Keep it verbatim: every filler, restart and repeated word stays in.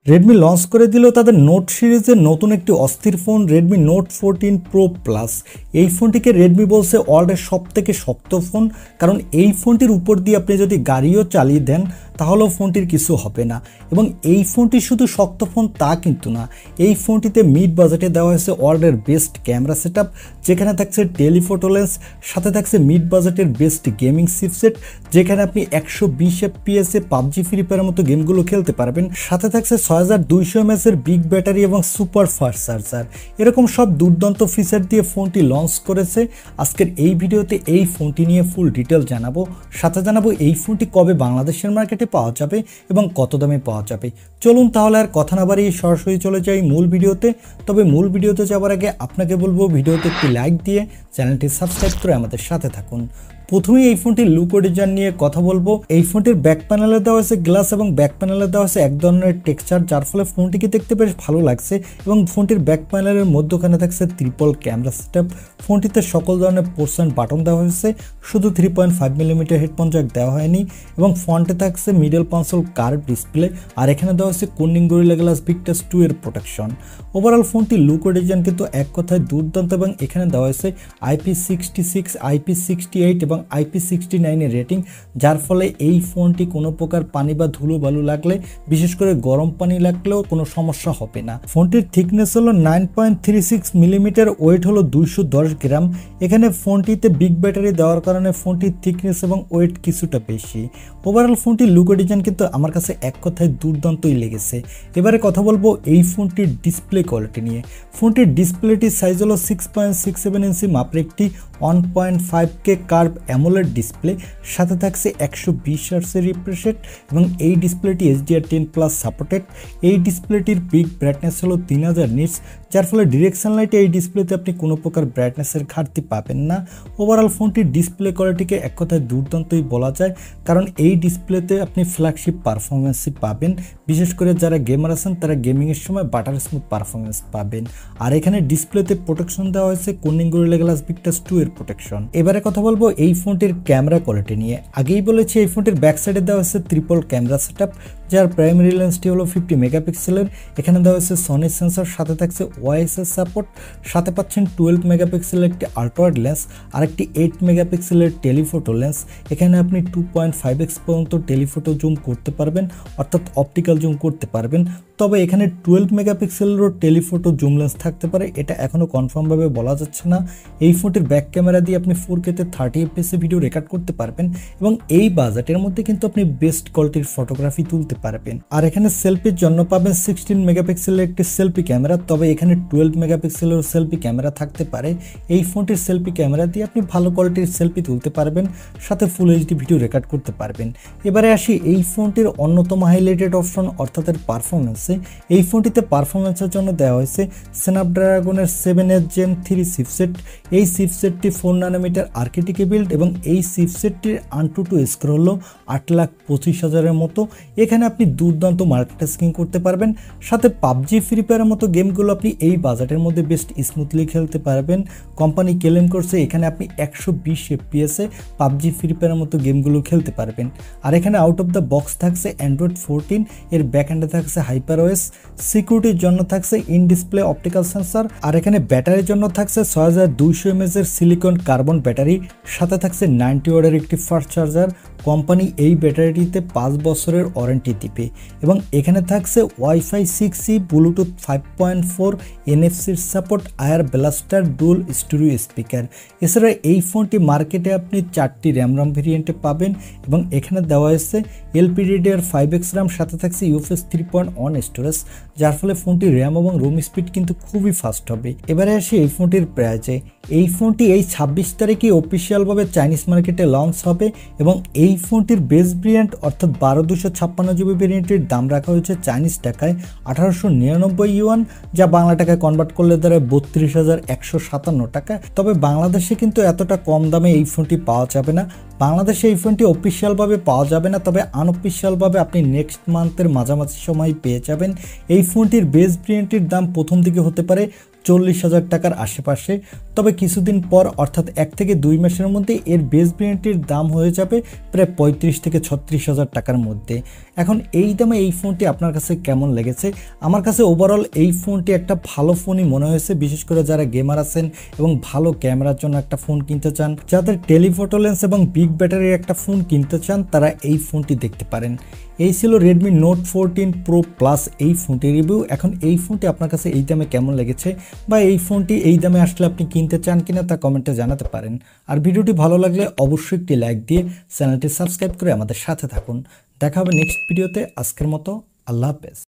Redmi launch করে দিল তাদের নোট সিরিজের নতুন একটি অস্থির phone Redmi Note fourteen Pro Plus. এই ফোনটিকে রেডমি বলছে ওয়ার্ল্ডের সব থেকে শক্ত ফোন, কারণ এই ফোনটির উপর দিয়ে আপনি যদি গাড়িও চালিয়ে দেন তাহলেও ফোনটির কিছু হবে না। এবং এই ফোনটি শুধু শক্ত ফোন তা কিন্তু না, এই ফোনটিতে মিড বাজেটে দেওয়া হয়েছে ওয়ার্ল্ডের বেস্ট ক্যামেরা সেট আপ, যেখানে থাকছে টেলিফোটো লেন্স, সাথে থাকছে মিড বাজেটের বেস্ট গেমিং চিপসেট, যেখানে আপনি একশো বিশ এফপিএসে পাবজি ফ্রি ফায়ারের মতো গেমগুলো খেলতে পারবেন। সাথে থাকছে ছয় হাজার দুইশো এমএএচ এর বিগ ব্যাটারি এবং সুপার ফাস্ট চার্জার। এরকম সব দুর্দান্ত ফিচার দিয়ে ফোনটি লঞ্চ করেছে। আজকের এই ভিডিওতে এই ফোনটি নিয়ে ফুল ডিটেল জানাবো, সাথে জানাবো এই ফোনটি কবে বাংলাদেশের মার্কেটে পাওয়া যাবে এবং কত দামে পাওয়া যাবে। চলুন তাহলে আর কথা না বাড়িয়ে সরাসরি চলে যাই মূল ভিডিওতে। তবে মূল ভিডিওতে যাওয়ার আগে আপনাকে বলবো ভিডিওতে একটি লাইক দিয়ে চ্যানেলটি সাবস্ক্রাইব করে আমাদের সাথে থাকুন। প্রথমেই এই ফোনটির লুক ও ডিজাইন নিয়ে কথা বলবো। এই ফোনটির ব্যাক প্যানেলে দেওয়া হয়েছে গ্লাস এবং ব্যাক প্যানেলে দেওয়া হয়েছে এক ধরনের টেক্সচার, যার ফলে ফোনটিকে দেখতে বেশ ভালো লাগছে। এবং ফোনটির ব্যাক প্যানেলের মধ্যখানে থাকছে ট্রিপল ক্যামেরা সেটআপ। ফোনটিতে সকল ধরনের পোর্শন বাটন দেওয়া হয়েছে, শুধু three point five millimetre headphone jack দেওয়া হয়নি। এবং ফ্রন্টে থাকছে মিডল কনসোল কার্ভ ডিসপ্লে, আর এখানে দেওয়া হয়েছে Corning Gorilla Glass Victus two এর প্রোটেকশন। ওভারঅল ফোনটির লুক ও ডিজাইন কিন্তু এক কথায় দুর্দান্ত, এবং এখানে দেওয়া হয়েছে IP sixty six, IP sixty eight এবং আইপি সিক্সটি নাইন এর রেটিং, যার ফলে এই ফোনটি কোনো প্রকার পানি বা ধুলো বালু লাগলে, বিশেষ করে গরম পানি লাগলেও কোনো সমস্যা হবে না। ফোনটির থিকনেস হলো nine point three six millimetre, weight হলো দুইশো দশ গ্রাম। এখানে ফোনটিতে বিগ ব্যাটারি দেওয়ার কারণে ফোনটির থিকনেস এবং ওয়েট কিছুটা বেশি। ওভারঅল ফোনটির লুক ও ডিজাইন কিন্তু আমার কাছে এক কথায় দুর্দান্তই লেগেছে। এবারে কথা বলবো এই ফোনটির ডিসপ্লে কোয়ালিটি নিয়ে। ফোনটির ডিসপ্লেটির সাইজ হলো six point six seven inch মাপের একটি one point five K curve AMOLED display, সাথে থাকছে একশো বিশ হার্টজের রিফ্রেশ রেট, এবং এই ডিসপ্লেটি এইচডিআর টেন প্লাস সাপোর্টেড। এই ডিসপ্লেটির পিক ব্রাইটনেস হলো তিন হাজার নিটস, যার ফলে ডিরেকশন লাইটে এই ডিসপ্লেতে আপনি কোনো প্রকার ব্রাইটনেসের ঘাটতি পাবেন না। ওভারঅল ফোনটির ডিসপ্লে কোয়ালিটিকে এক কথায় দুর্দান্তই বলা যায়, কারণ এই ডিসপ্লেতে আপনি ফ্ল্যাগশিপ পারফরমেন্সই পাবেন। বিশেষ করে যারা গেমার আছেন তারা গেমিংয়ের সময় বাটার স্মুথ পারফরমেন্স পাবেন। আর এখানে ডিসপ্লেতে প্রোটেকশন দেওয়া হয়েছে Corning Gorilla Glass Victus two এর প্রোটেকশন। এবারে কথা বলবো এই ফোনটির ক্যামেরা কোয়ালিটি নিয়ে। আগেই বলেছি এই ফোনটির ব্যাক সাইডে দেওয়া হয়েছে ট্রিপল ক্যামেরা সেটআপ, যার প্রাইমারি লেন্সটি হলো ফিফটি মেগাপিক্সেলের। এখানে দেওয়া হয়েছে সনি সেন্সর, সাথে থাকছে ওআইএসএস সাপোর্ট, সাথে পাচ্ছেন টুয়েলভ মেগাপিক্সেলের একটি আল্ট্রাওয়াইড লেন্স আর একটি এইট মেগাপিক্সেলের টেলিফোটো লেন্স। এখানে আপনি টু পয়েন্ট ফাইভ এক্স পর্যন্ত টেলিফোটো জুম করতে পারবেন, অর্থাৎ অপটিক্যাল জুম করতে পারবেন। তবে এখানে টুয়েলভ মেগাপিক্সেলেরও টেলিফোটো জুম লেন্স থাকতে পারে, এটা এখনও কনফার্মভাবে বলা যাচ্ছে না। এই ফোনটির ব্যাক ক্যামেরা দিয়ে আপনি ফোর কেতে থার্টি এফপিএসে ভিডিও রেকর্ড করতে পারবেন, এবং এই বাজেটের মধ্যে কিন্তু আপনি বেস্ট কোয়ালিটির ফটোগ্রাফি তুলতে পারবেন। আর এখানে সেলফির জন্য পাবেন সিক্সটিন মেগাপিক্সেলের একটি সেলফি ক্যামেরা, তবে এখানে টুয়েলভ মেগাপিক্সেলের সেলফি ক্যামেরা থাকতে পারে। এই ফোনটির সেলফি ক্যামেরা দিয়ে আপনি ভালো কোয়ালিটির সেলফি তুলতে পারবেন, সাথে ফুল এইচডি ভিডিও রেকর্ড করতে পারবেন। এবারে আসি এই ফোনটির অন্যতম হাইলাইটেড অপশন অর্থাৎ এর পারফরমেন্সে। এই ফোনটিতে পারফরমেন্সের জন্য দেওয়া হয়েছে স্ন্যাপড্রাগনের seven S Gen three chipset. এই চিপসেটটি ফোর নানোমিটার আর্কিটেক্টে বিল্ড, এবং এই চিপসেটটির আনটু টু স্কোর হলো আট লাখ পঁচিশ হাজারের মতো। এখানে আপনি দুর্দান্ত মাল্টিটাস্কিং করতে পারবেন, সাথে পাবজি ফ্রি ফায়ারের মতো গেমগুলো আপনি এই বাজেটের মধ্যে বেস্ট স্মুথলি খেলতে পারবেন। কোম্পানি ক্লেম করছে এখানে আপনি একশো বিশ এফপিএসে পাবজি ফ্রি ফায়ারের মতো গেমগুলো খেলতে পারবেন। আর এখানে আউট অফ দ্য বক্স থাকছে অ্যান্ড্রয়েড ফোরটিন, এর ব্যাকএন্ডে থাকছে হাইপার ওএস, সিকিউরিটির জন্য থাকছে ইন ডিসপ্লে অপটিক্যাল সেন্সর, আর এখানে ব্যাটারির জন্য থাকছে ছয় হাজার দুইশো এমএএচ এর সিলিকন কার্বন ব্যাটারি, সাথে থাকছে নাইনটি ওয়াটের একটি ফাস্ট চার্জার। কোম্পানি এই ব্যাটারিটিতে পাঁচ বছরের ওয়ারেন্টি দিবে, এবং এখানে থাকছে WiFi six E, Bluetooth five point four, এনএফসির support, IR blaster, dual studio speaker. এছাড়া এই ফোনটি মার্কেটে আপনি চারটি র্যাম রাম ভেরিয়েন্টে পাবেন, এবং এখানে দেওয়া হয়েছে এলপিডিডিআর ফাইভ এক্স র্যাম, সাথে থাকছে UFS three point one storage, যার ফলে ফোনটির র্যাম এবং রোম স্পিড কিন্তু খুবই ফাস্ট হবে। এবারে আসি এই ফোনটির প্রাইসে। এই ফোনটি এই ছাব্বিশ তারিখে অফিসিয়ালভাবে চাইনিজ মার্কেটে লঞ্চ হবে, এবং এই ফোনটির বেস ভেরিয়েন্ট অর্থাৎ বারো দুশো ছাপ্পান্ন জিবি ভেরিয়েন্টের দাম রাখা হয়েছে চাইনিজ টাকায় আঠারোশো নিরানব্বই ইউয়ান, যা বাংলা টাকায় কনভার্ট করলে দাঁড়ায় বত্রিশ হাজার একশো সাতান্ন টাকা। তবে বাংলাদেশে কিন্তু এতটা কম দামে এই ফোনটি পাওয়া যাবে না। বাংলাদেশে এই ফোনটি অফিসিয়ালভাবে পাওয়া যাবে না, তবে আনঅফিসিয়ালভাবে আপনি নেক্সট মান্থের মাঝামাঝি সময় পেয়ে যাবেন। এই ফোনটির বেস ভেরিয়েন্টের দাম প্রথম দিকে হতে পারে চল্লিশ হাজার টাকার আশেপাশে, তবে কিছুদিন পর অর্থাৎ এক থেকে দুই মাসের মধ্যে এর বেস ভেরিয়েন্টটির দাম হয়ে যাবে প্রায় পঁয়ত্রিশ থেকে ছত্রিশ হাজার টাকার মধ্যে। এখন এই দামে এই ফোনটি আপনার কাছে কেমন লেগেছে? আমার কাছে ওভারঅল এই ফোনটি একটা ভালো ফোনই মনে হয়েছে, বিশেষ করে যারা গেমার আছেন এবং ভালো ক্যামেরার জন্য একটা ফোন কিনতে চান, যাদের টেলিফোটো লেন্স এবং বিগ ব্যাটারির একটা ফোন কিনতে চান, তারা এই ফোনটি দেখতে পারেন। এই ছিল Redmi Note fourteen Pro Plus এই ফোনটির রিভিউ। এখন এই ফোনটি আপনার কাছে এই দামে কেমন লেগেছে বা এই ফোনটি এই দামে আসলে আপনি কিনতে চান কিনা তা কমেন্টে জানাতে পারেন। আর ভিডিওটি ভালো লাগলে অবশ্যই একটি লাইক দিয়ে চ্যানেলটি সাবস্ক্রাইব করে আমাদের সাথে থাকুন। দেখা হবে নেক্সট ভিডিওতে। আজকের মতো আল্লাহ হাফেজ।